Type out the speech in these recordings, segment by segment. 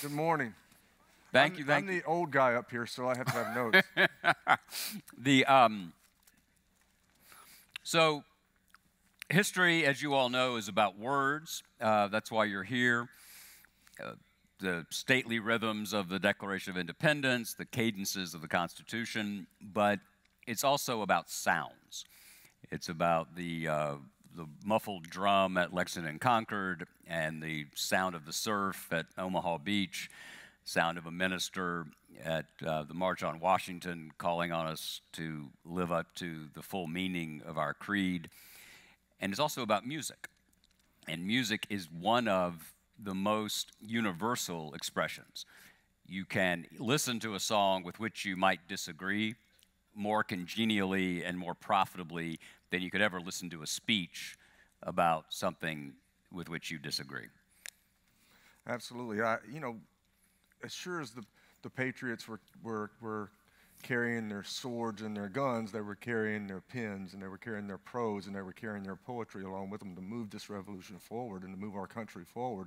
Good morning. Thank you. I'm the old guy up here, so I have to have notes. So history, as you all know, is about words. That's why you're here. The stately rhythms of the Declaration of Independence, the cadences of the Constitution, but it's also about sounds. It's about the muffled drum at Lexington and Concord and the sound of the surf at Omaha Beach, sound of a minister at the March on Washington calling on us to live up to the full meaning of our creed. And it's also about music. And music is one of the most universal expressions. You can listen to a song with which you might disagree more congenially and more profitably than you could ever listen to a speech about something with which you disagree. Absolutely. As sure as the Patriots were carrying their swords and their guns, they were carrying their pens, and they were carrying their prose, and they were carrying their poetry along with them to move this revolution forward and to move our country forward.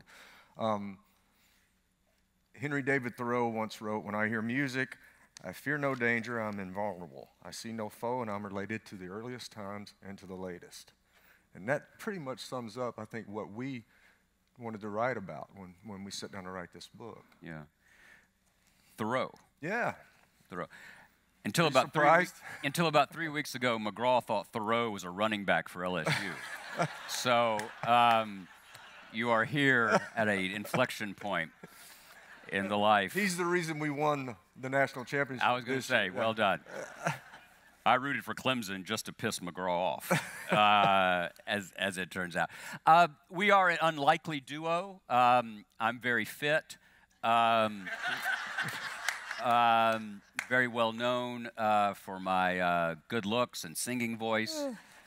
Henry David Thoreau once wrote, "When I hear music, I fear no danger, I'm invulnerable. I see no foe, and I'm related to the earliest times and to the latest." And that pretty much sums up, I think, what we wanted to write about when we sat down to write this book. Yeah. Thoreau. Yeah. Thoreau. Until about 3 weeks ago, McGraw thought Thoreau was a running back for LSU. So you are here at an inflection point in the life. He's the reason we won the national championship. I was going to say, well done. I rooted for Clemson just to piss McGraw off, as it turns out. We are an unlikely duo. I'm very fit. Very well known for my good looks and singing voice.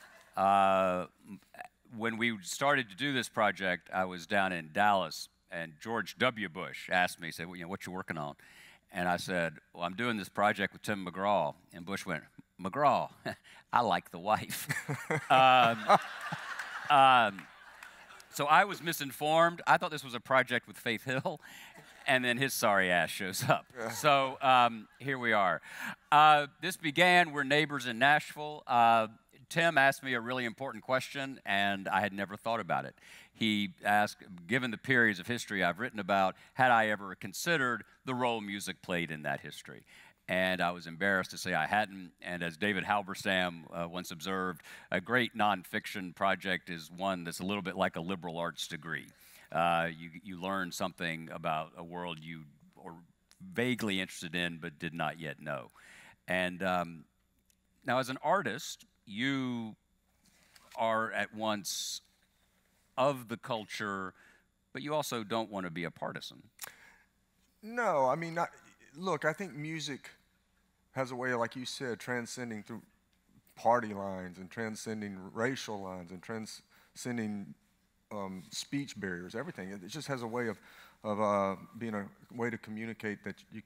When we started to do this project, I was down in Dallas, and George W. Bush asked me, he said, well, what you working on? And I said, well, I'm doing this project with Tim McGraw. And Bush went, McGraw, I like the wife. So I was misinformed. I thought this was a project with Faith Hill. And then his sorry ass shows up. So here we are. This began, we're neighbors in Nashville. Tim asked me a really important question, and I had never thought about it. He asked, given the periods of history I've written about, had I ever considered the role music played in that history? And I was embarrassed to say I hadn't. And as David Halberstam once observed, a great nonfiction project is one that's a little bit like a liberal arts degree. You learn something about a world you were vaguely interested in but did not yet know. And now as an artist, you are at once of the culture, but you also don't want to be a partisan. No, I mean, look, I think music has a way, like you said, transcending through party lines and transcending racial lines and transcending speech barriers, everything. It just has a way of being a way to communicate that you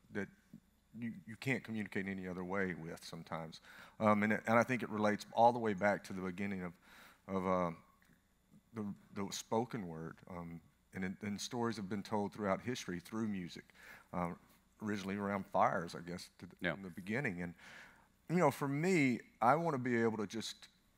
can't communicate any other way with sometimes. And I think it relates all the way back to the beginning of the spoken word. And stories have been told throughout history through music, originally around fires, I guess, in the beginning. And, for me, I want to be able to just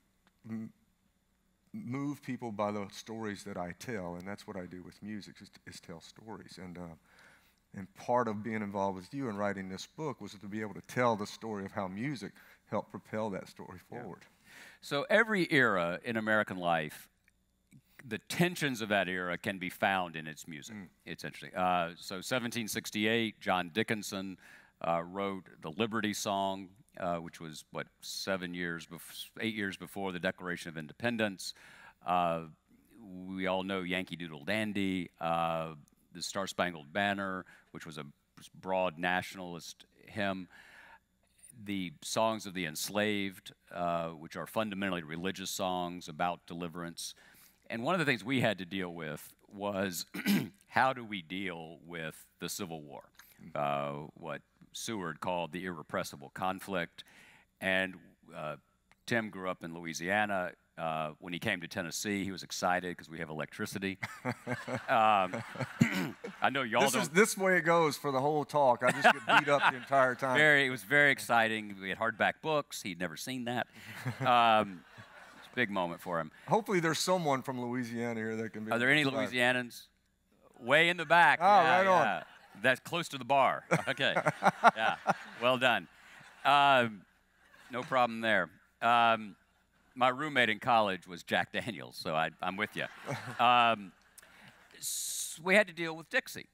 move people by the stories that I tell, and that's what I do with music, is tell stories. And part of being involved with you and writing this book was to be able to tell the story of how music helped propel that story forward. So every era in American life, the tensions of that era can be found in its music. It's interesting. So 1768, John Dickinson wrote the Liberty Song, which was, 8 years before the Declaration of Independence. We all know Yankee Doodle Dandy, the Star-Spangled Banner, which was a broad nationalist hymn. The songs of the enslaved, which are fundamentally religious songs about deliverance. And one of the things we had to deal with was how do we deal with the Civil War, what Seward called the irrepressible conflict. And Tim grew up in Louisiana. When he came to Tennessee, he was excited because we have electricity. I know y'all don't. This way it goes for the whole talk. I just get beat up the entire time. It was very exciting. We had hardback books. He'd never seen that. It's a big moment for him. Hopefully there's someone from Louisiana here that can be. Are there any Louisianans? Way in the back. Oh, yeah, right on. That's close to the bar. Okay. Yeah. Well done. No problem there. My roommate in college was Jack Daniels, so I'm with you. We had to deal with Dixie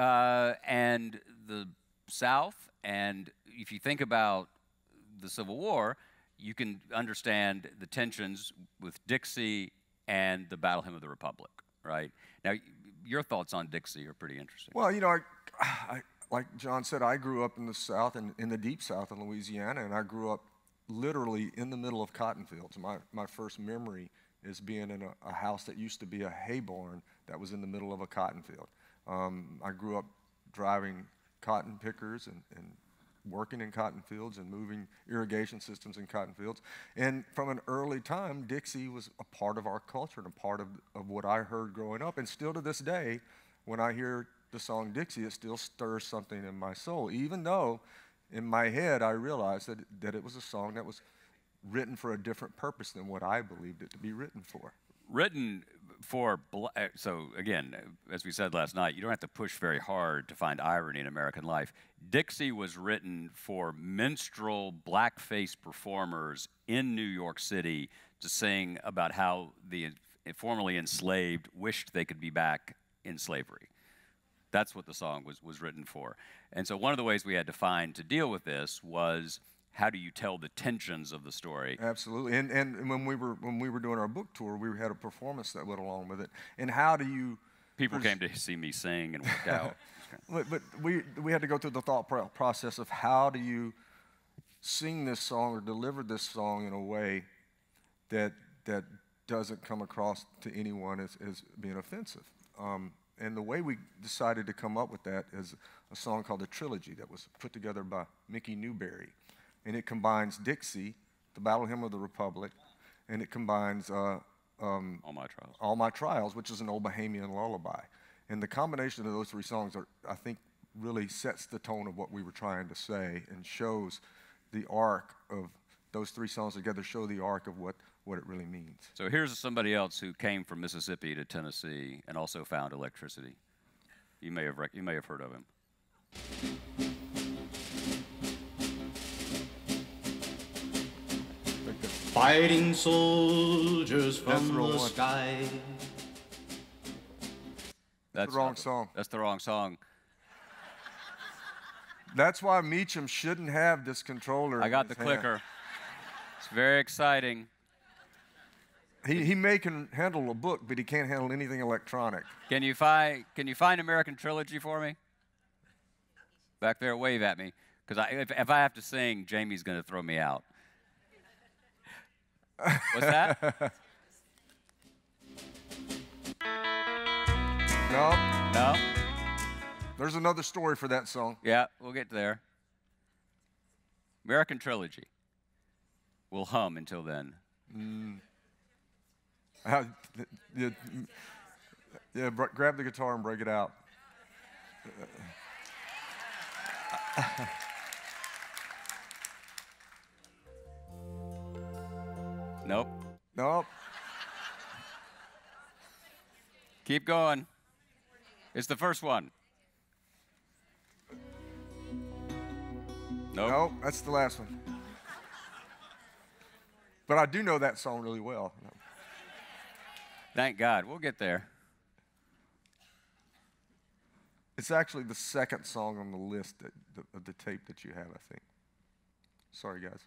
and the South, and if you think about the Civil War, you can understand the tensions with Dixie and the Battle Hymn of the Republic, right? Now, your thoughts on Dixie are pretty interesting. Well, you know, I like John said, I grew up in the South, in the deep South in Louisiana, and I grew up literally in the middle of cotton fields. My first memory is being in a house that used to be a hay barn that was in the middle of a cotton field. I grew up driving cotton pickers and working in cotton fields and moving irrigation systems in cotton fields. And from an early time, Dixie was a part of our culture and a part of what I heard growing up. And still to this day, when I hear the song Dixie, it still stirs something in my soul, even though in my head I realized that it was a song that was written for a different purpose than what I believed it to be written for. Written for, so again, as we said last night, you don't have to push very hard to find irony in American life. Dixie was written for minstrel blackface performers in New York City to sing about how the formerly enslaved wished they could be back in slavery. That's what the song was written for. And so one of the ways we had to find to deal with this was, how do you tell the tensions of the story? Absolutely, and when we were doing our book tour, we had a performance that went along with it. And how do you? People came to see me sing and work out. But we had to go through the thought process of how do you sing this song or deliver this song in a way that doesn't come across to anyone as being offensive. And the way we decided to come up with that is a song called The Trilogy that was put together by Mickey Newberry. And it combines Dixie, the Battle Hymn of the Republic, and it combines All My Trials. All My Trials, which is an old Bahamian lullaby. And the combination of those three songs, I think, really sets the tone of what we were trying to say and shows the arc of those three songs together, show the arc of what it really means. So here's somebody else who came from Mississippi to Tennessee and also found electricity. You may have heard of him. Fighting soldiers from the sky. That's the wrong song. That's the wrong song. That's why Meacham shouldn't have this controller. I got the clicker. It's very exciting. He can handle a book, but he can't handle anything electronic. Can you find American Trilogy for me? Back there, wave at me, because if I have to sing, Jamie's going to throw me out. What's that? No. No? There's another story for that song. Yeah, we'll get there. American Trilogy. We'll hum until then. Grab the guitar and break it out. Nope. Nope. Keep going. It's the first one. Nope. Nope, that's the last one. But I do know that song really well. Thank God. We'll get there. It's actually the second song on the list of the tape that you have, I think. Sorry, guys.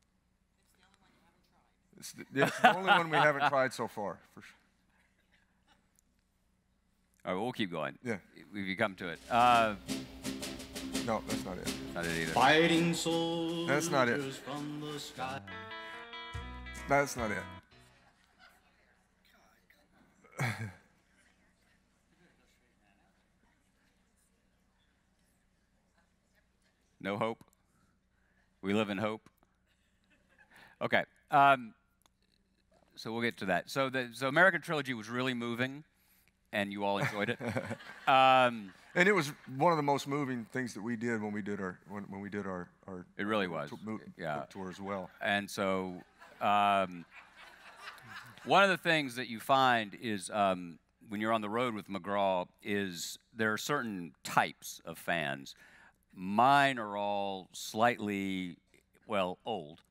It's the only one we haven't tried so far, for sure. All right, well, we'll keep going. Yeah. If you come to it. No, that's not it. Not it either. Fighting soldiers That's not it. from the sky. That's not it. No hope? We live in hope? Okay. So we'll get to that. So the American Trilogy was really moving, and you all enjoyed it. And it was one of the most moving things that we did when we did our It really was. Yeah. Tour as well. And so one of the things that you find is when you're on the road with McGraw is there are certain types of fans. Mine are all slightly, well, old,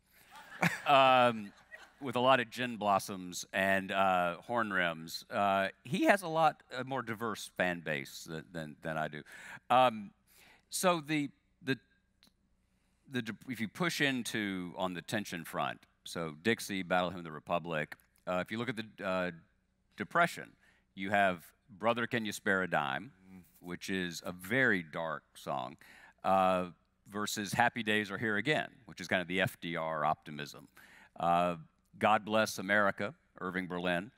with a lot of gin blossoms and horn rims. He has a lot more diverse fan base than I do. So if you push into on the tension front, so Dixie, Battle Hymn of the Republic. If you look at the Depression, you have Brother, Can You Spare a Dime, which is a very dark song, versus Happy Days Are Here Again, which is kind of the FDR optimism. God Bless America, Irving Berlin.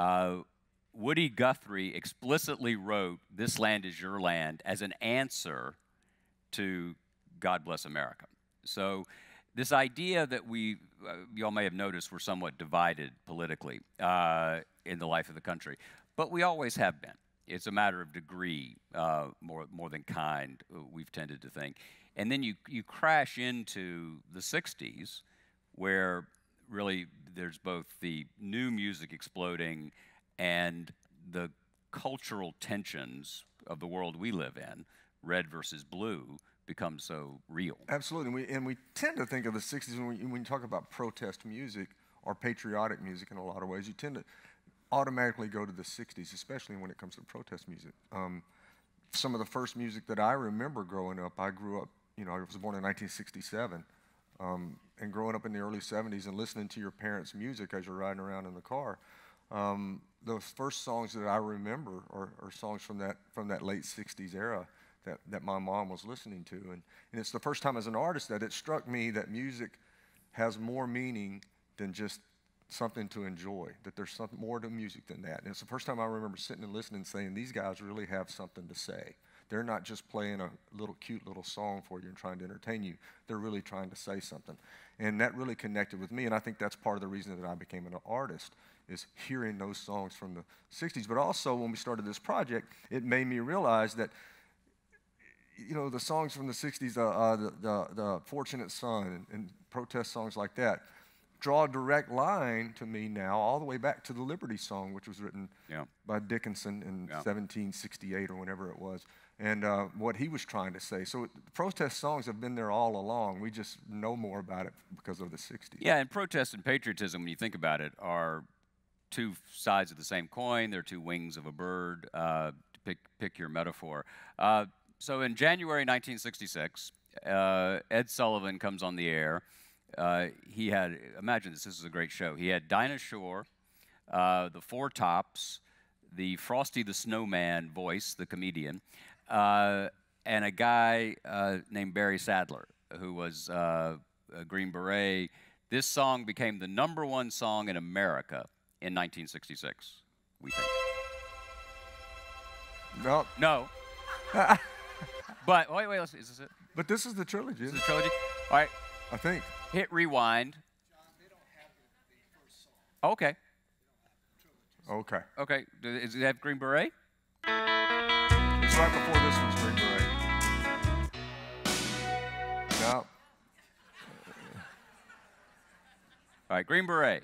Woody Guthrie explicitly wrote This Land Is Your Land as an answer to God Bless America. So this idea that y'all may have noticed we're somewhat divided politically in the life of the country, but we always have been. It's a matter of degree more than kind, we've tended to think. And then you crash into the 60s, where really there's both the new music exploding and the cultural tensions of the world we live in, red versus blue, become so real. Absolutely, and we tend to think of the 60s when you talk about protest music or patriotic music in a lot of ways. You tend to automatically go to the 60s, especially when it comes to protest music. Some of the first music that I remember growing up, I grew up, I was born in 1967, and growing up in the early 70s and listening to your parents' music as you're riding around in the car, those first songs that I remember are songs from that late 60s era that my mom was listening to. And it's the first time as an artist that it struck me that music has more meaning than just something to enjoy, that there's something more to music than that. And it's the first time I remember sitting and listening and saying, these guys really have something to say. They're not just playing a cute little song for you and trying to entertain you. They're really trying to say something. And that really connected with me, and I think that's part of the reason that I became an artist, is hearing those songs from the 60s. But also, when we started this project, it made me realize that the songs from the 60s, the Fortunate Son and protest songs like that, draw a direct line to me now, all the way back to the Liberty Song, which was written by Dickinson in 1768 or whenever it was, and what he was trying to say. So protest songs have been there all along. We just know more about it because of the 60s. Yeah, and protest and patriotism, when you think about it, are two sides of the same coin. They're two wings of a bird, to pick your metaphor. So in January 1966, Ed Sullivan comes on the air. He had, imagine this is a great show. He had Dinah Shore, the Four Tops, the Frosty the Snowman voice, the comedian, and a guy named Barry Sadler, who was a Green Beret. This song became the #1 song in America in 1966, we think. No. But, wait, is this it? But this is the trilogy. This is the trilogy? All right. I think. Hit rewind. John, they don't have the first song. Okay. Okay. Okay. Does it have Green Beret? It's right before this one's Green Beret. No. All right, Green Beret.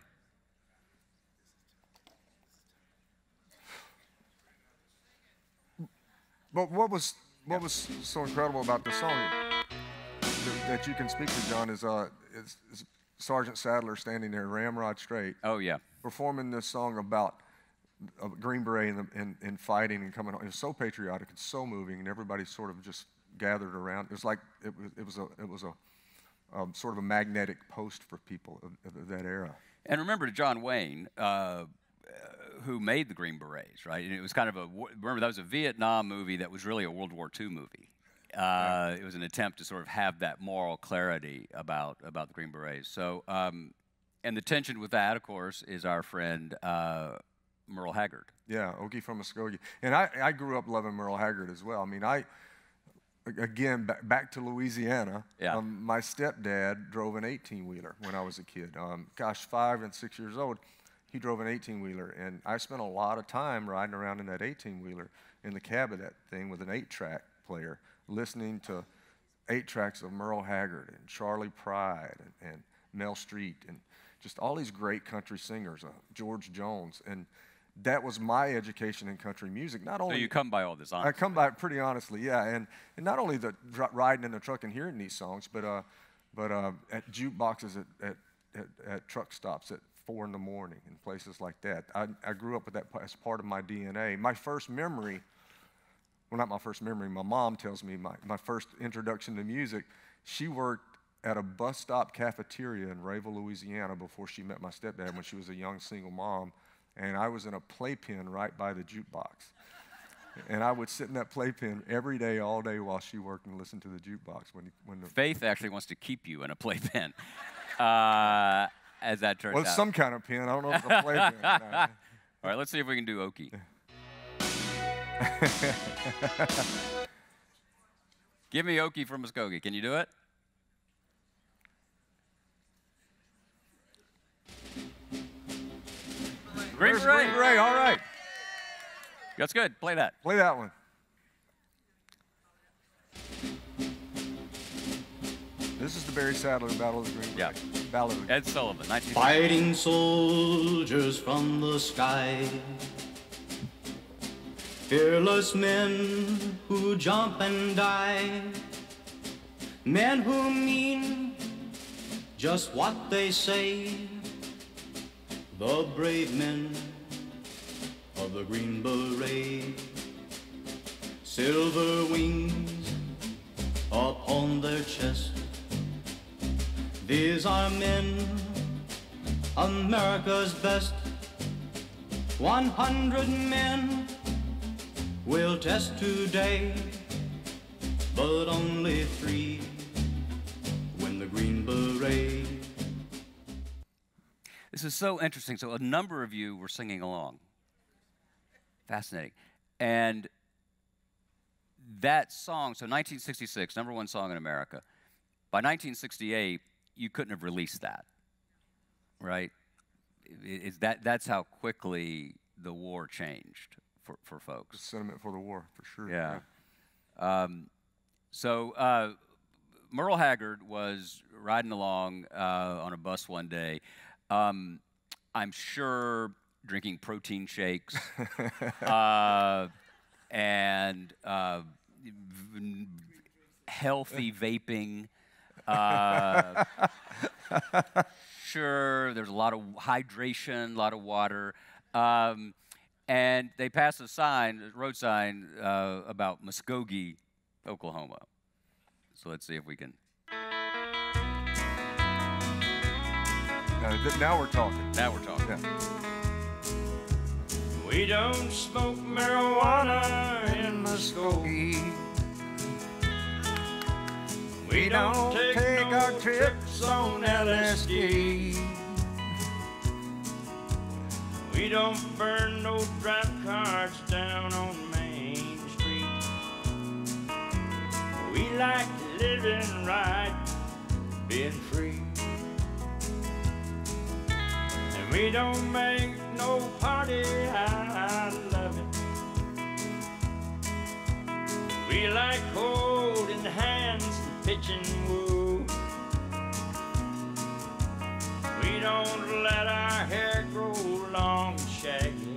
But what was so incredible about this song that you can speak to, John, is Sergeant Sadler standing there, ramrod straight. Oh, yeah. Performing this song about Green Beret and fighting and coming on. It was so patriotic and so moving, and everybody sort of just gathered around. It was like it was a sort of a magnetic post for people of that era. And remember John Wayne, who made the Green Berets, right? And it was kind of remember that was a Vietnam movie that was really a World War II movie. It was an attempt to sort of have that moral clarity about the Green Berets. So, and the tension with that, of course, is our friend Merle Haggard. Yeah, Okie from Muskogee. And I grew up loving Merle Haggard as well. I mean, again, back to Louisiana, my stepdad drove an 18-wheeler when I was a kid. 5 and 6 years old. he drove an 18-wheeler, and I spent a lot of time riding around in that 18-wheeler in the cab of that thing with an 8-track player, listening to 8 tracks of Merle Haggard and Charlie Pride and Mel Street and just all these great country singers, George Jones. And that was my education in country music. Not only so you come by all this honestly. I come by it pretty honestly, yeah. And not only the riding in the truck and hearing these songs, but at jukeboxes at truck stops at 4 in the morning and places like that. I grew up with that as part of my DNA. My first memory, well, not my first memory, my mom tells me my first introduction to music, she worked at a bus stop cafeteria in Rayville, Louisiana before she met my stepdad when she was a young single mom. And I was in a playpen right by the jukebox. And I would sit in that playpen every day, all day, while she worked and listen to the jukebox. When the Faith actually wants to keep you in a playpen, as that turns out. Well, it's some kind of pen. I don't know if it's a playpen. All right, let's see if we can do Okie. Give me Okie from Muskogee. Can you do it? Green Beret. Green Beret, all right. That's good. Play that. Play that one. This is the Barry Sadler Battle of the Green Beret. Yeah. Ballad of the Ed Sullivan, 1960. Fighting soldiers from the sky, fearless men who jump and die, men who mean just what they say, the brave men of the Green Beret, silver wings upon their chest. These are men, America's best. 100 men will test today, but only 3 win the Green Beret. This is so interesting. So a number of you were singing along. Fascinating. And that song, so 1966, #1 song in America. By 1968, you couldn't have released that, right? That's how quickly the war changed for folks. The sentiment for the war, for sure. Yeah. So Merle Haggard was riding along on a bus one day. I'm sure drinking protein shakes and healthy vaping. Sure, there's a lot of hydration, a lot of water. And they passed a road sign about Muskogee, Oklahoma. So let's see if we can. Now we're talking. Now we're talking. Yeah. We don't smoke marijuana in Muskogee. We don't take our trips on LSD. We don't burn no drive cards down on Main Street. We like living right, being free. And we don't make no party out of it. We like holding hands and pitching woo. We don't let our hair grow long and shaggy,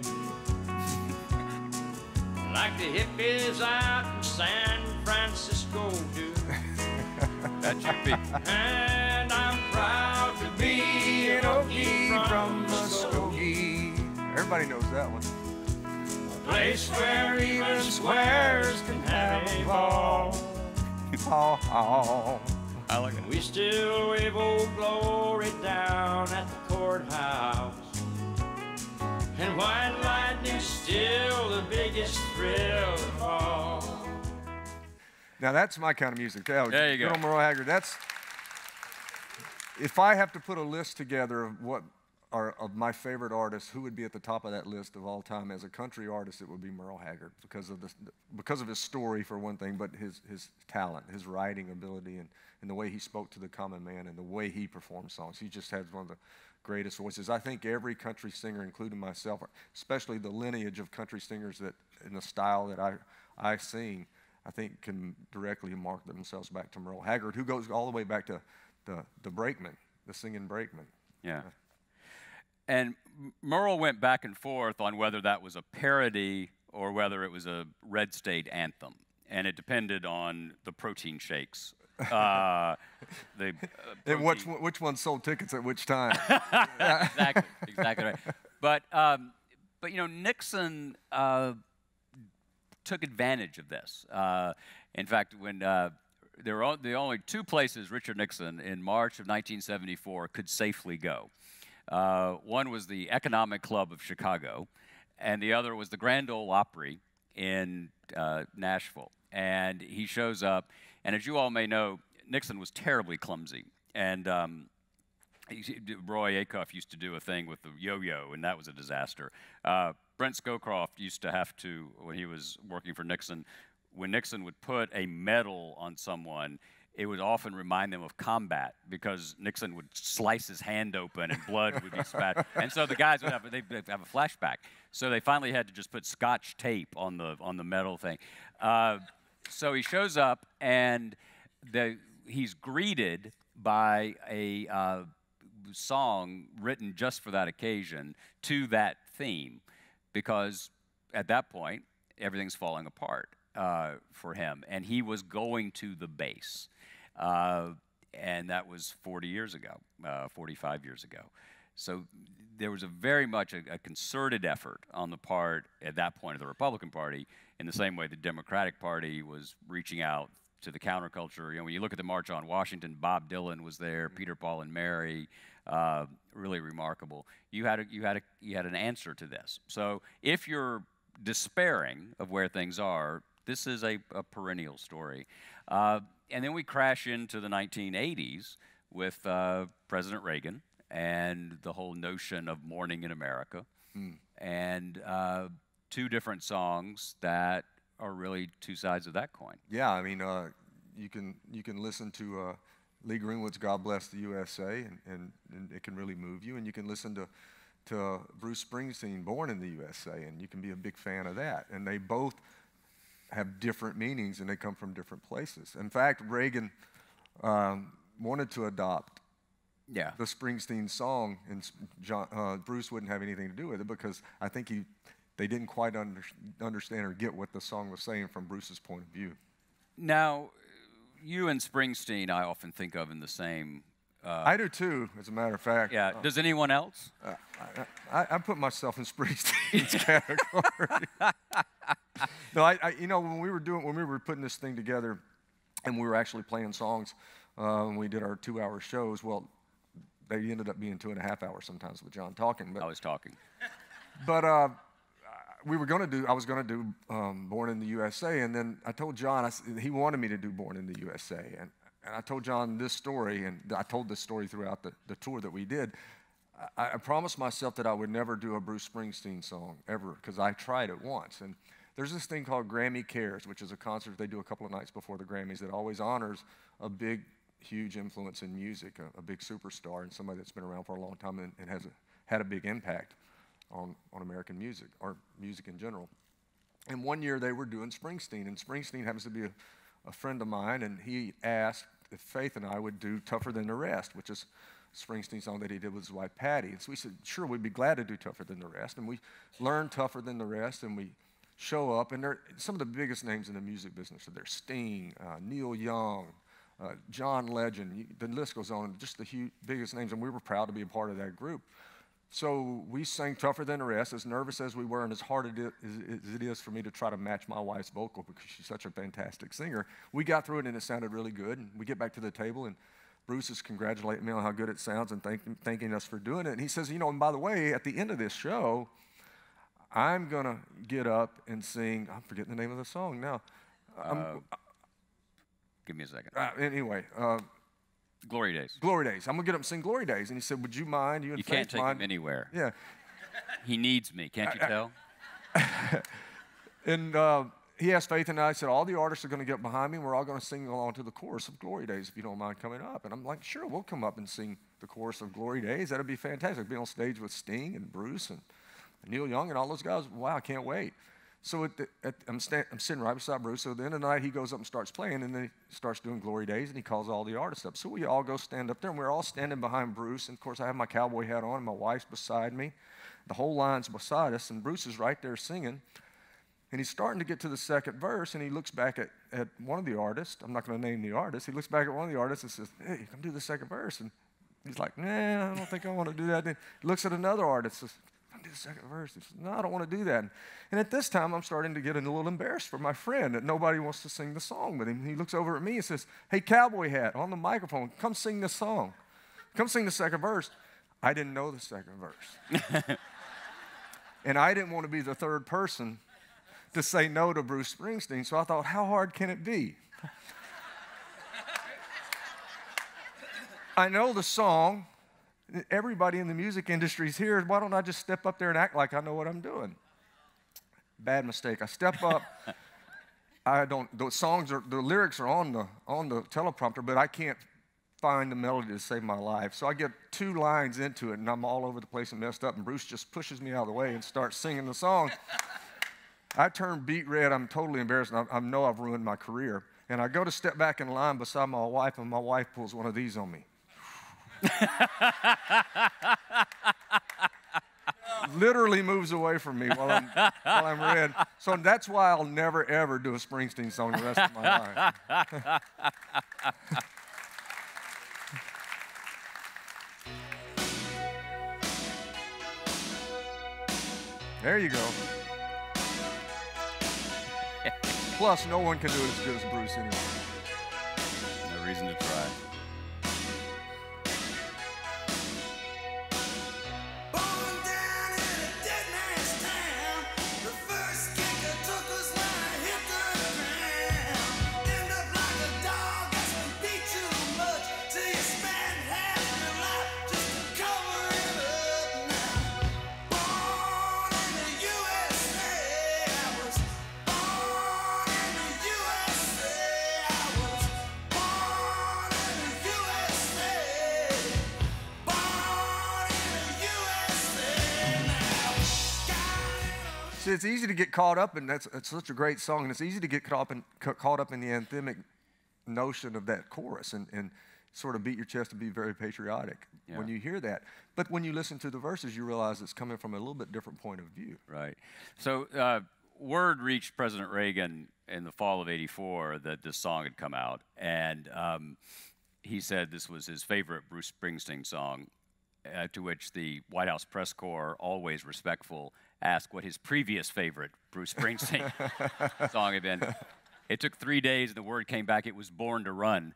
like the hippies out in San Francisco do. That's your people. And I'm proud to be an Okie from Muskogee, Everybody knows that one. a place where even squares can have a ball. Oh. I like it. We still wave Old Glory down at the courthouse, and white lightning's still the biggest thrill of all. Now that's my kind of music. There you go. Merle Haggard. If I have to put a list together of what of my favorite artists, who would be at the top of that list of all time as a country artist, it would be Merle Haggard because of his story for one thing, but his talent, his writing ability, and the way he spoke to the common man and the way he performed songs. He just has one of the greatest voices. I think every country singer, including myself, especially the lineage of country singers that in the style that I sing, I think can directly mark themselves back to Merle Haggard, who goes all the way back to the brakeman, the singing brakeman. Yeah. And Merle went back and forth on whether that was a parody or whether it was a Red State anthem, and it depended on the protein shakes. And which one sold tickets at which time? Exactly right. But you know, Nixon took advantage of this. In fact, when there were the only two places Richard Nixon in March of 1974 could safely go. One was the Economic Club of Chicago, and the other was the Grand Ole Opry in Nashville. And he shows up, and as you all may know, Nixon was terribly clumsy. And Roy Acuff used to do a thing with the yo-yo, and that was a disaster. Brent Scowcroft used to have to, when he was working for Nixon, when Nixon would put a medal on someone, it would often remind them of combat because Nixon would slice his hand open and blood would be spat. And so the guys would have a flashback. So they finally had to just put Scotch tape on the metal thing. So he shows up and he's greeted by a song written just for that occasion to that theme, because at that point everything's falling apart for him, and he was going to the base. And that was 40 years ago, 45 years ago. So there was very much a concerted effort on the part, at that point, of the Republican Party, in the same way the Democratic Party was reaching out to the counterculture. You know, when you look at the March on Washington, Bob Dylan was there, Peter, Paul, and Mary, really remarkable. You had an answer to this. So if you're despairing of where things are, this is a perennial story. And then we crash into the 1980s with President Reagan and the whole notion of mourning in America, and two different songs that are really two sides of that coin. Yeah, I mean, you can listen to Lee Greenwood's "God Bless the U.S.A." and it can really move you, and you can listen to Bruce Springsteen, "Born in the U.S.A." and you can be a big fan of that. And they both have different meanings, and they come from different places. In fact, Reagan wanted to adopt the Springsteen song, and Bruce wouldn't have anything to do with it because I think they didn't quite understand or get what the song was saying from Bruce's point of view. Now, you and Springsteen, I often think of in the same. I do too, as a matter of fact. Yeah. Does anyone else? I put myself in Springsteen's category. No, you know, when we were putting this thing together, and we were actually playing songs, when we did our 2-hour shows. Well, they ended up being 2.5 hours sometimes with John talking. But I was talking. But I was going to do Born in the USA, and then I told John, he wanted me to do Born in the USA, and I told John this story, and I told this story throughout the tour that we did. I promised myself that I would never do a Bruce Springsteen song, ever, because I tried it once. And there's this thing called Grammy Cares, which is a concert they do a couple of nights before the Grammys that always honors a big, huge influence in music, a big superstar, and somebody that's been around for a long time and has had a big impact on American music, or music in general. And one year they were doing Springsteen, and Springsteen happens to be a friend of mine, and he asked if Faith and I would do Tougher Than the Rest, which is a Springsteen song that he did with his wife Patty. And so we said, sure, we'd be glad to do Tougher Than the Rest. And we learned Tougher Than the Rest, and we show up, and they're some of the biggest names in the music business are there. Sting, Neil Young, John Legend, the list goes on, just the biggest names, and we were proud to be a part of that group. So we sang Tougher Than the Rest, as nervous as we were and as hard as it is for me to try to match my wife's vocal because she's such a fantastic singer. We got through it and it sounded really good. And we get back to the table and Bruce is congratulating me on how good it sounds and thanking us for doing it. And he says, you know, and by the way, at the end of this show, I'm going to get up and sing, I'm forgetting the name of the song now. Give me a second. Anyway, Glory Days. Glory Days. I'm going to get up and sing Glory Days. And he said, would you mind? You can't take him anywhere. Yeah. He needs me. Can't you tell? And he asked Faith and I said, all the artists are going to get behind me, and we're all going to sing along to the chorus of Glory Days if you don't mind coming up. And I'm like, sure, we'll come up and sing the chorus of Glory Days. That'd be fantastic. Be on stage with Sting and Bruce and Neil Young and all those guys. Wow, I can't wait. So I'm sitting right beside Bruce. So at the end of the night, he goes up and starts playing, and then he starts doing Glory Days, and he calls all the artists up. So we all go stand up there, and we're all standing behind Bruce. And, of course, I have my cowboy hat on, and my wife's beside me. The whole line's beside us, and Bruce is right there singing. And he's starting to get to the second verse, and he looks back at one of the artists. I'm not going to name the artist. He looks back at one of the artists and says, hey, come do the second verse. And he's like, nah, I don't think I want to do that. Then he looks at another artist and says, come do the second verse. He says, no, I don't want to do that. And at this time, I'm starting to get a little embarrassed for my friend that nobody wants to sing the song with him. He looks over at me and says, hey, cowboy hat, on the microphone, come sing this song. Come sing the second verse. I didn't know the second verse. And I didn't want to be the third person to say no to Bruce Springsteen, so I thought, how hard can it be? I know the song. Everybody in the music industry is here. Why don't I just step up there and act like I know what I'm doing? Bad mistake. I step up. The lyrics are on the teleprompter, but I can't find the melody to save my life. So I get 2 lines into it, and I'm all over the place and messed up, and Bruce just pushes me out of the way and starts singing the song. I turn beet red. I'm totally embarrassed. I know I've ruined my career. And I go to step back in line beside my wife, and my wife pulls one of these on me. Literally moves away from me while I'm red. So that's why I'll never, ever do a Springsteen song the rest of my life. There you go. Plus, no one can do it as good as Bruce anyway. No reason to try. See, it's easy to get caught up, and it's such a great song, and it's easy to get caught up in the anthemic notion of that chorus and sort of beat your chest and be very patriotic when you hear that. But when you listen to the verses, you realize it's coming from a little bit different point of view. Right. So word reached President Reagan in the fall of '84 that this song had come out, and he said this was his favorite Bruce Springsteen song, to which the White House press corps, always respectful, asked what his previous favorite Bruce Springsteen song had been. It took 3 days, and the word came back, it was Born to Run.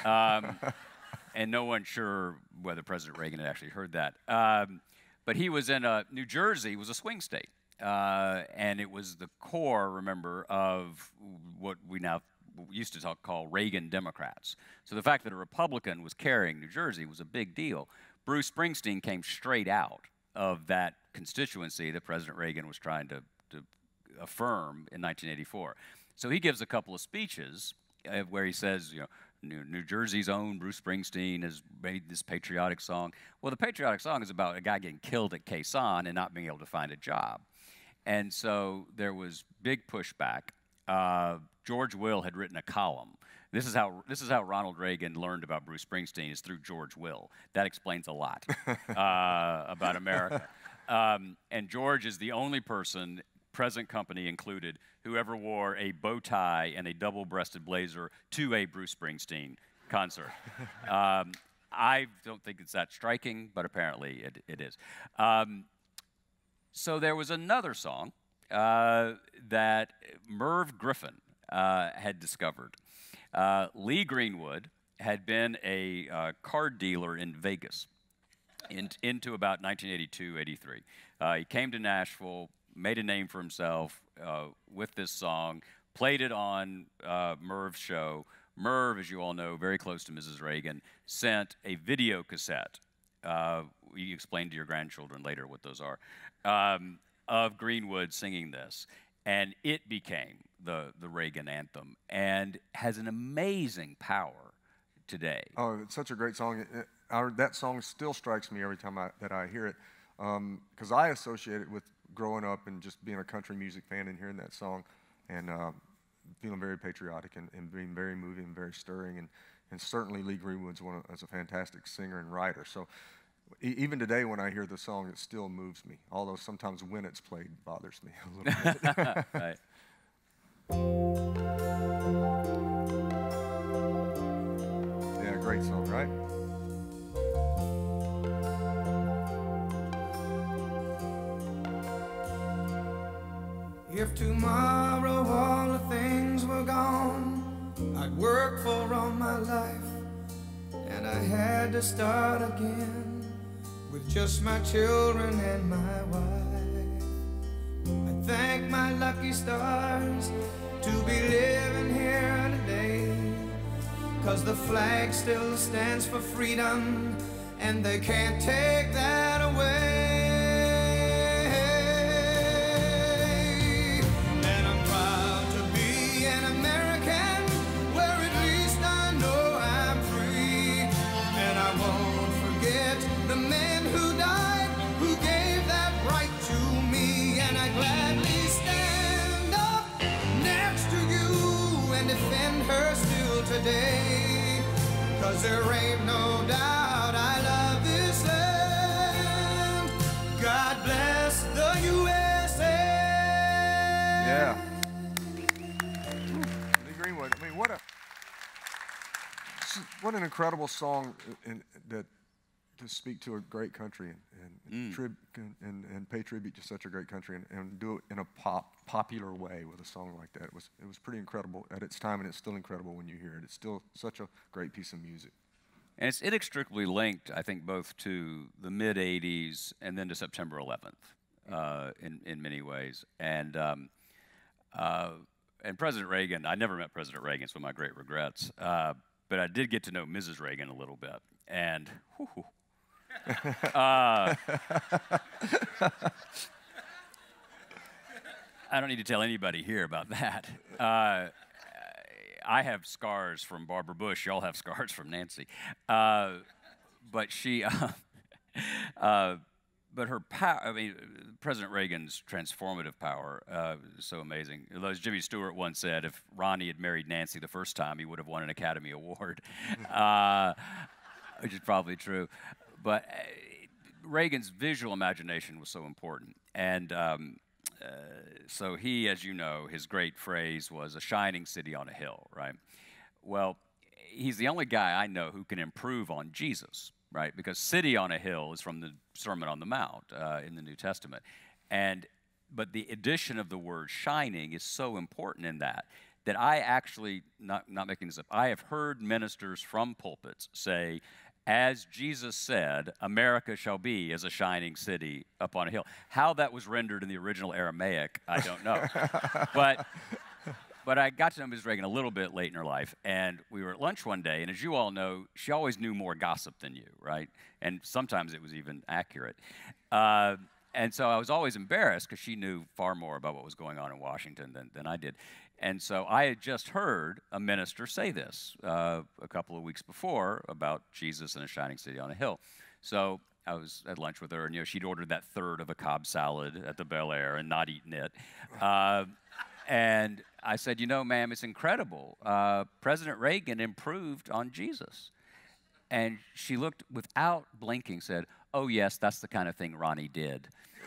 And no one's sure whether President Reagan had actually heard that. But he was in New Jersey, was a swing state. And it was the core, remember, of what we now used to call Reagan Democrats. So the fact that a Republican was carrying New Jersey was a big deal. Bruce Springsteen came straight out of that constituency that President Reagan was trying to affirm in 1984. So he gives a couple of speeches where he says, you know, New Jersey's own Bruce Springsteen has made this patriotic song. Well, the patriotic song is about a guy getting killed at Khe Sanh and not being able to find a job. And so there was big pushback. George Will had written a column. This is how Ronald Reagan learned about Bruce Springsteen, is through George Will. That explains a lot about America. And George is the only person, present company included, who ever wore a bow tie and a double-breasted blazer to a Bruce Springsteen concert. I don't think it's that striking, but apparently it is. So there was another song that Merv Griffin had discovered. Lee Greenwood had been a card dealer in Vegas into about 1982, 83. He came to Nashville, made a name for himself with this song, played it on Merv's show, Merv, as you all know, very close to Mrs. Reagan, sent a video cassette. You explain to your grandchildren later what those are, of Greenwood singing this. And it became the Reagan anthem and has an amazing power today. Oh, it's such a great song. That song still strikes me every time that I hear it, because I associate it with growing up and just being a country music fan and hearing that song and feeling very patriotic and being very moving and very stirring. And certainly Lee Greenwood's is a fantastic singer and writer. So even today when I hear the song, it still moves me, although sometimes when it's played bothers me a little bit. Right. Yeah, great song, right? If tomorrow all the things were gone I'd worked for all my life, and I had to start again with just my children and my wife. I thank my lucky stars to be living here today, 'cause the flag still stands for freedom, and they can't take that away. And I'm proud to be an American, where at least I know I'm free. And I won't forget the men who died, who gave that right to me. And I gladly stand up next to you and defend her still today, 'cause there ain't no doubt I love this land. God bless the U.S.A. Yeah. Lee Greenwood, I mean, what an incredible song that to speak to a great country and pay tribute to such a great country and do it in a popular way with a song like that. It was pretty incredible at its time, and it's still incredible when you hear it. It's still such a great piece of music. And it's inextricably linked, I think, both to the mid-'80s and then to September 11th in many ways. And President Reagan, I never met President Reagan, it's one of my great regrets. But I did get to know Mrs. Reagan a little bit. And whew, I don't need to tell anybody here about that. I have scars from Barbara Bush. Y'all have scars from Nancy. But she, but her power, I mean, President Reagan's transformative power is so amazing. As Jimmy Stewart once said, if Ronnie had married Nancy the first time, he would have won an Academy Award, which is probably true. But Reagan's visual imagination was so important. And so he, as you know, his great phrase was a shining city on a hill, right? Well, he's the only guy I know who can improve on Jesus, right? Because city on a hill is from the Sermon on the Mount in the New Testament. But the addition of the word shining is so important in that I actually, not making this up, I have heard ministers from pulpits say, as Jesus said, America shall be as a shining city up on a hill. How that was rendered in the original Aramaic, I don't know. But I got to know Mrs. Reagan a little bit late in her life, and we were at lunch one day, and as you all know, she always knew more gossip than you, right? And sometimes it was even accurate. And so I was always embarrassed because she knew far more about what was going on in Washington than I did. And so I had just heard a minister say this a couple of weeks before about Jesus and a shining city on a hill. So I was at lunch with her, and she'd ordered that third of a Cobb salad at the Bel Air and not eaten it. And I said, ma'am, it's incredible. President Reagan improved on Jesus. And she looked without blinking, said, oh, yes, that's the kind of thing Ronnie did.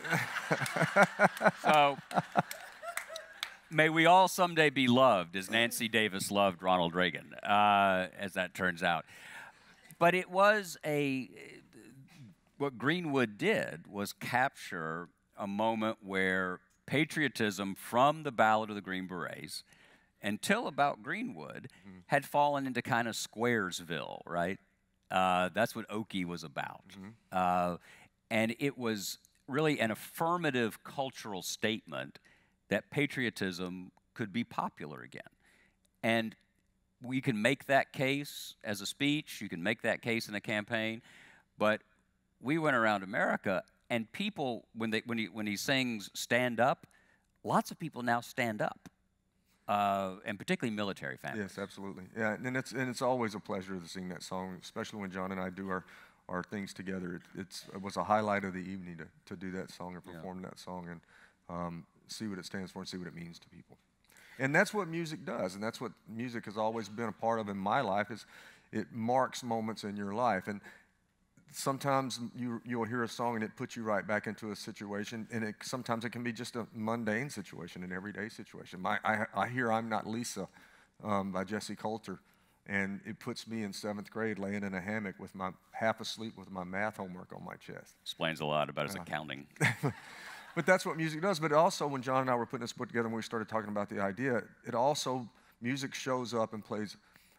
So may we all someday be loved as Nancy Davis loved Ronald Reagan, as that turns out. But it was what Greenwood did was capture a moment where patriotism from the Ballad of the Green Berets until about Greenwood had fallen into kind of Squaresville, right? That's what Okie was about. And it was really an affirmative cultural statement that patriotism could be popular again. And we can make that case as a speech. You can make that case in a campaign. But we went around America, and people, when he sings "Stand Up," lots of people now stand up, and particularly military families. Yes, absolutely. Yeah, and it's always a pleasure to sing that song, especially when Jon and I do our things together. It was a highlight of the evening to do that song and perform that song and see what it stands for and see what it means to people. And that's what music does, and that's what music has always been a part of in my life. Is it marks moments in your life. And sometimes you'll hear a song and it puts you right back into a situation, and sometimes it can be just a mundane situation, an everyday situation. I hear "I'm Not Lisa" by Jesse Coulter, and it puts me in 7th grade laying in a hammock with half asleep with my math homework on my chest. Explains a lot about his accounting. But that's what music does. But also, when Jon and I were putting this book together and we started talking about the idea, music shows up and plays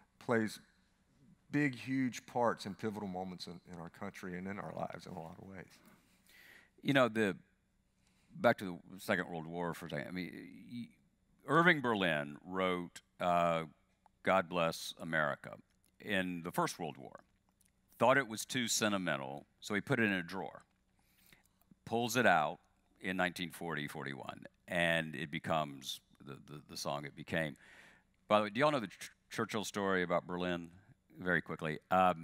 big, huge parts and pivotal moments in our country and in our lives in a lot of ways. You know, back to the Second World War for a second. I mean, Irving Berlin wrote "God Bless America" in the First World War. Thought it was too sentimental, so he put it in a drawer. Pulls it out in 1940-41, and it becomes the song it became. By the way, do y'all know the Churchill story about Berlin? Very quickly.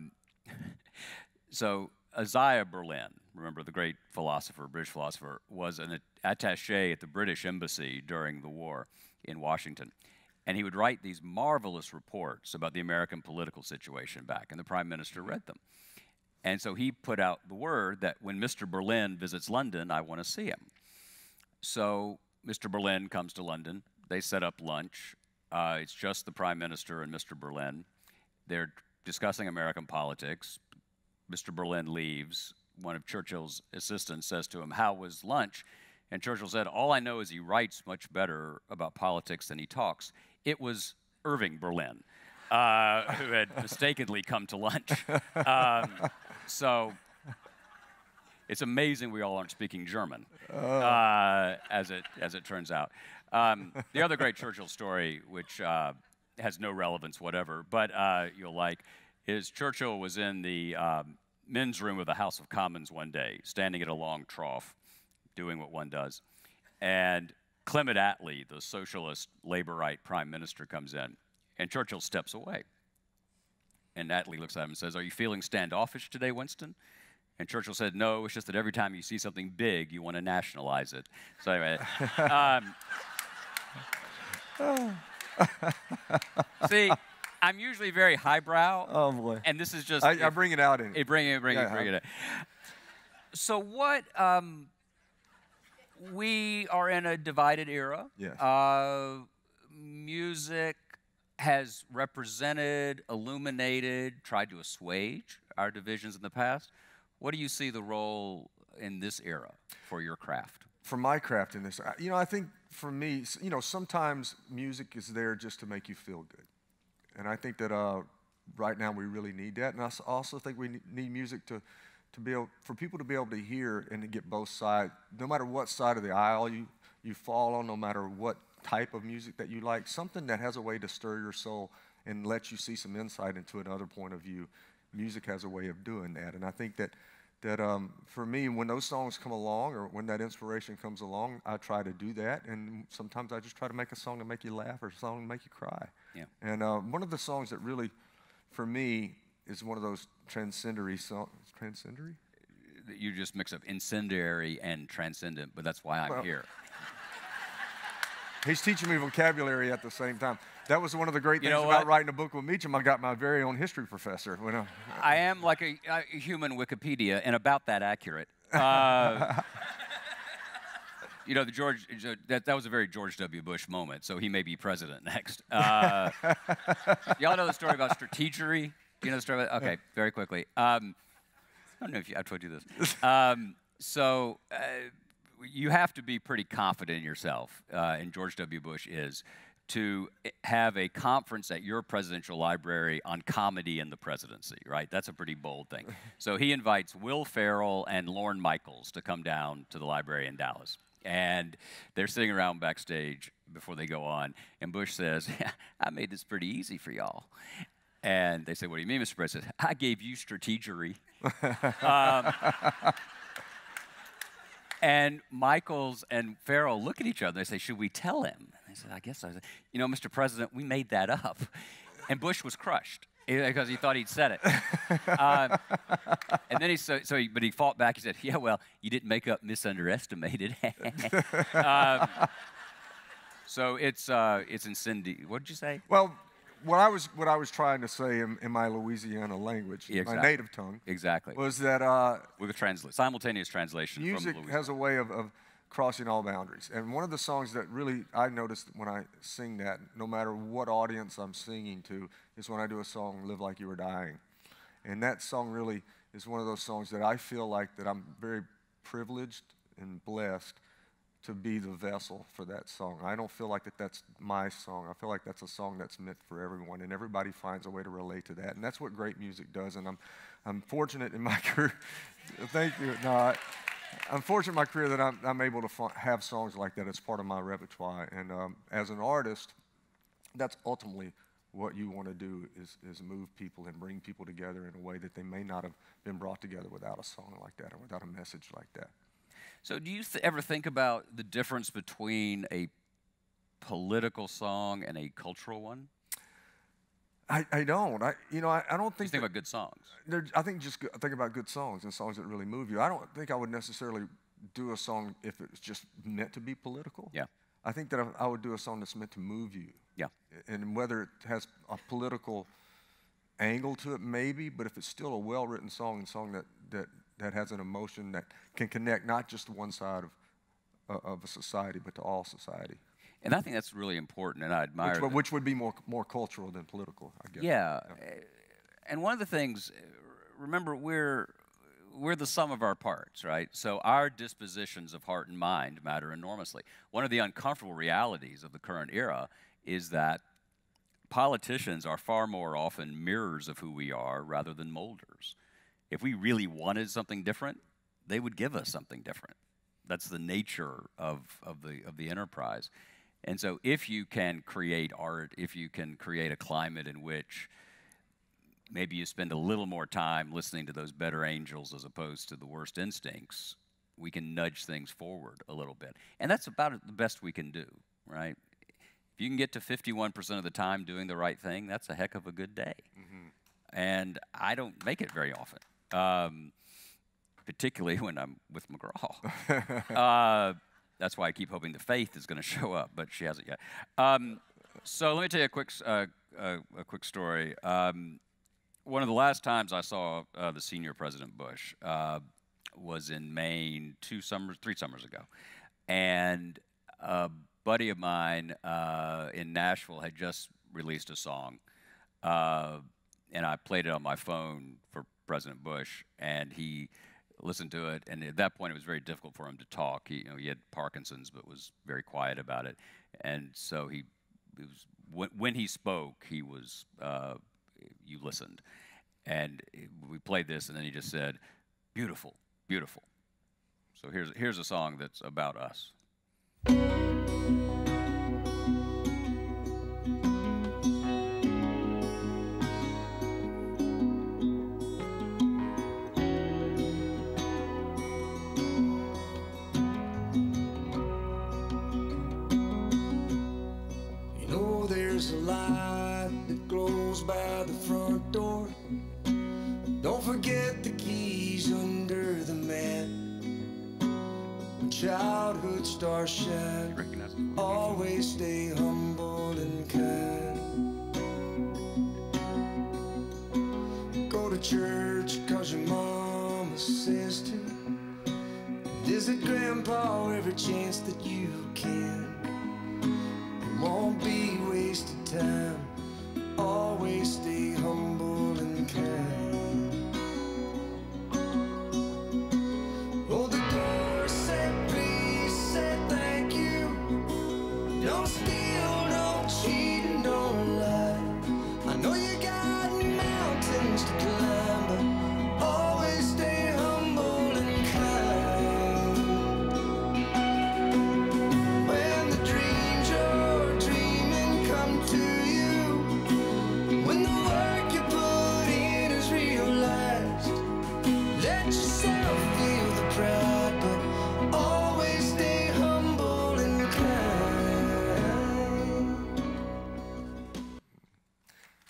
So Isaiah Berlin, remember the great philosopher, British philosopher, was an attaché at the British Embassy during the war in Washington. And he would write these marvelous reports about the American political situation back, and the Prime Minister read them. And so he put out the word that when Mr. Berlin visits London, I want to see him. So Mr. Berlin comes to London. They set up lunch. It's just the Prime Minister and Mr. Berlin. They're discussing American politics. Mr. Berlin leaves. One of Churchill's assistants says to him, "How was lunch?" And Churchill said, "All I know is he writes much better about politics than he talks." It was Irving Berlin, who had mistakenly come to lunch. So it's amazing we all aren't speaking German, as it turns out. The other great Churchill story, which has no relevance whatever, but you'll like, is Churchill was in the men's room of the House of Commons one day, standing at a long trough, doing what one does. And Clement Attlee, the socialist labor-right prime minister, comes in, and Churchill steps away. And Attlee looks at him and says, "Are you feeling standoffish today, Winston?" And Churchill said, "No, it's just that every time you see something big, you want to nationalize it." So anyway, see, I'm usually very highbrow. Oh boy! And this is just I bring it out in it. Bring it out. So what? We are in a divided era. Yes. Music has represented, illuminated, tried to assuage our divisions in the past. What do you see the role in this era for your craft? For my craft in this, I think for me, sometimes music is there just to make you feel good. And I think that right now we really need that. And I also think we need music for people to be able to hear and to get both sides, no matter what side of the aisle you fall on, no matter what type of music that you like, something that has a way to stir your soul and let you see some insight into another point of view. Music has a way of doing that. And I think that for me, when those songs come along or when that inspiration comes along, I try to do that. And sometimes I just try to make a song to make you laugh or a song to make you cry. Yeah. And one of the songs that really, for me, is one of those transcendency songs. Transcendency? You just mix up incendiary and transcendent, but that's why I'm here. He's teaching me vocabulary at the same time. That was one of the great things about writing a book with Meacham. I got my very own history professor. I am like a human Wikipedia, and about that accurate. That was a very George W. Bush moment, so he may be president next. Y'all know the story about strategery? Do you know the story about? Okay, very quickly. I don't know if I've told you this. You have to be pretty confident in yourself, and George W. Bush is, to have a conference at your presidential library on comedy in the presidency, right? That's a pretty bold thing. So he invites Will Ferrell and Lorne Michaels to come down to the library in Dallas. And they're sitting around backstage before they go on. And Bush says, I made this pretty easy for y'all. And they say, what do you mean, Mr. President? I gave you strategery. And Michaels and Farrell look at each other. They say, should we tell him? And they said, I guess so. I said, you know, Mr. President, we made that up. And Bush was crushed because he thought he'd said it. And then but he fought back. He said, yeah, well, you didn't make up misunderestimated. So it's incendiary. What did you say? Well, what I was trying to say in my Louisiana language, exactly. my native tongue, exactly, was that with a simultaneous translation. Music from has a way of crossing all boundaries. And one of the songs that really I noticed when I sing that, no matter what audience I'm singing to, is when I do a song, "Live Like You Were Dying," and that song really is one of those songs that I feel like that I'm very privileged and blessed to be the vessel for that song. I don't feel like that's my song. I feel like that's a song that's meant for everyone, and everybody finds a way to relate to that. And that's what great music does. And I'm fortunate in my career. Thank you. No, I'm fortunate in my career that I'm able to have songs like that as part of my repertoire. And as an artist, that's ultimately what you want to do is move people and bring people together in a way that they may not have been brought together without a song like that or without a message like that. So do you ever think about the difference between a political song and a cultural one? I don't. I don't think. Just think about good songs. I think think about good songs and songs that really move you. I don't think I would necessarily do a song if it's just meant to be political. Yeah. I think that I would do a song that's meant to move you. Yeah. And whether it has a political angle to it, maybe, but if it's still a well-written song that has an emotion that can connect not just to one side of a society, but to all society. And I think that's really important, and I admire that. Which would be more cultural than political, I guess. Yeah. And one of the things, remember, we're the sum of our parts, right? So our dispositions of heart and mind matter enormously. One of the uncomfortable realities of the current era is that politicians are far more often mirrors of who we are rather than molders. If we really wanted something different, they would give us something different. That's the nature of the enterprise. And so if you can create art, if you can create a climate in which maybe you spend a little more time listening to those better angels as opposed to the worst instincts, we can nudge things forward a little bit. And that's about the best we can do, right? If you can get to 51% of the time doing the right thing, that's a heck of a good day. Mm-hmm. And I don't make it very often, particularly when I'm with McGraw. That's why I keep hoping the Faith is going to show up, but she hasn't yet. So let me tell you a quick story. One of the last times I saw the senior President Bush was in Maine 3 summers ago. And a buddy of mine in Nashville had just released a song. And I played it on my phone for President Bush, and he listened to it, and at that point it was very difficult for him to talk. He had Parkinson's, but was very quiet about it. And so when he spoke, he was, you listened. And we played this, and then he just said, "Beautiful, beautiful." So here's a song that's about us. There's a light that glows by the front door. Don't forget the keys under the mat. When childhood stars shine, always stay humble and kind. Go to church 'cause your mama says to. Visit Grandpa every chance that you can. Won't be wasted time. Always stay humble and kind. Oh, the door said please, said thank you. Don't steal, don't cheat, and don't lie. I know you got mountains to climb, but always stay humble and kind. When the dreams are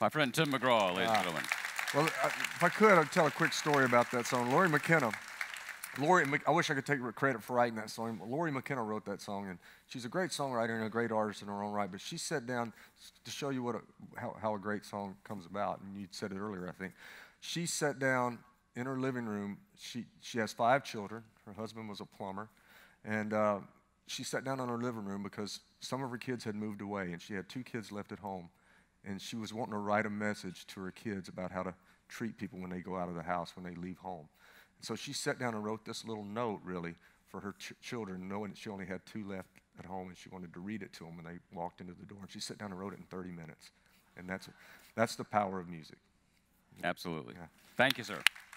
My friend Tim McGraw, ladies and gentlemen. Well, if I could, I'd tell a quick story about that song. Lori McKenna. I wish I could take credit for writing that song. Lori McKenna wrote that song, and she's a great songwriter and a great artist in her own right. But she sat down to show you how a great song comes about, and you said it earlier, I think. She sat down in her living room. She has 5 children. Her husband was a plumber, and she sat down in her living room because some of her kids had moved away, and she had 2 kids left at home, and she was wanting to write a message to her kids about how to treat people when they go out of the house, when they leave home. So she sat down and wrote this little note, really, for her children, knowing that she only had 2 left at home, and she wanted to read it to them when they walked into the door. And she sat down and wrote it in 30 minutes. And that's the power of music. Absolutely. Yeah. Thank you, sir.